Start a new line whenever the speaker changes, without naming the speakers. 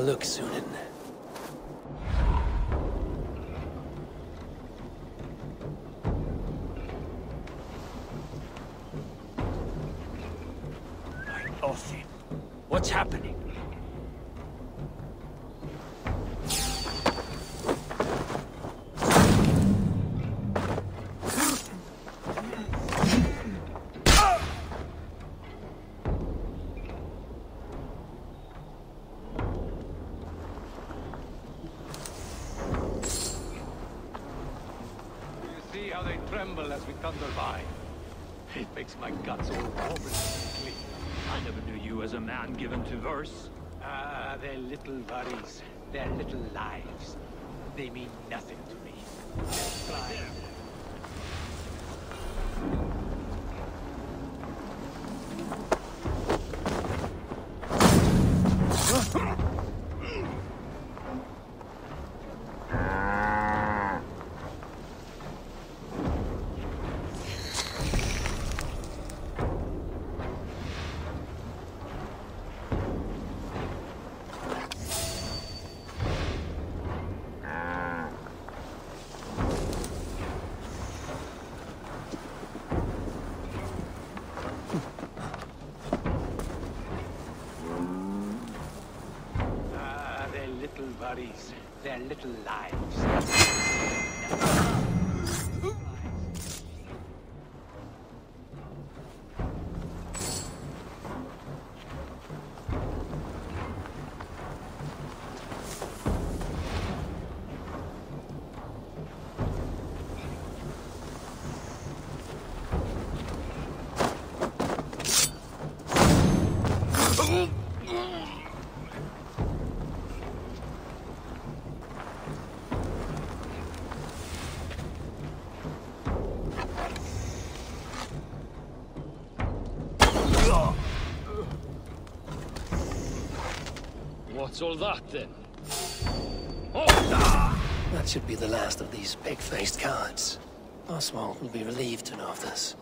a look, Sunan.
Othin, what's happening?
See how they tremble as we thunder by. It makes my guts all wobbly.
I never knew you as a man given to verse.
Ah, their little worries, their little lives. They mean nothing to me. Fly. Little worries, their little lives.
What's all that, then?
That should be the last of these pig-faced guards. Oswald will be relieved to know of this.